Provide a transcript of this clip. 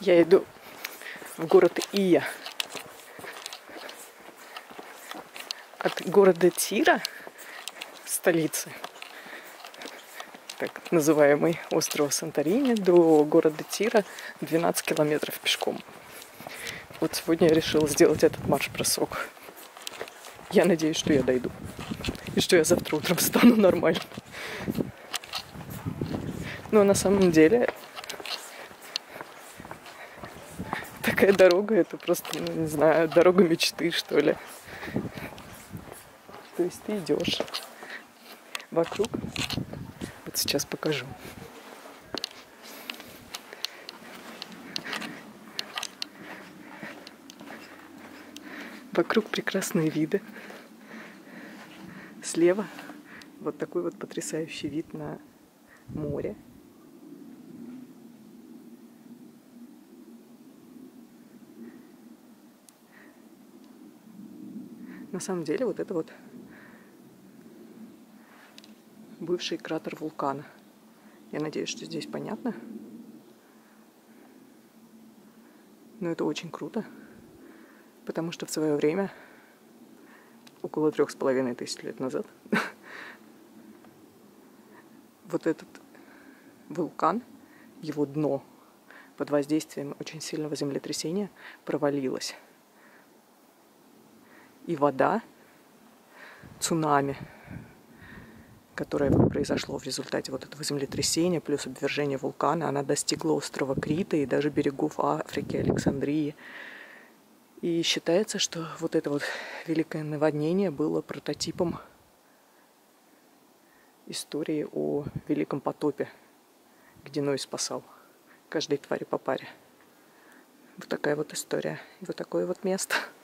Я иду в город Ия. От города Тира, столицы, так называемый остров Санторини, до города Тира 12 километров пешком. Вот сегодня я решила сделать этот марш-бросок. Я надеюсь, что я дойду. И что я завтра утром встану нормально. Но на самом деле такая дорога, это просто, не знаю, дорога мечты, что ли. То есть ты идешь вокруг. Вот сейчас покажу. Вокруг прекрасные виды. Слева вот такой вот потрясающий вид на море. На самом деле вот это вот бывший кратер вулкана. Я надеюсь, что здесь понятно. Но это очень круто, потому что в свое время, около 3500 лет назад, вот этот вулкан, его дно под воздействием очень сильного землетрясения провалилось. И вода, цунами, которое произошло в результате вот этого землетрясения, плюс обвержения вулкана, она достигла острова Крита и даже берегов Африки, Александрии. И считается, что вот это вот великое наводнение было прототипом истории о Великом потопе, где Ной спасал каждой твари по паре. Вот такая вот история. И вот такое вот место.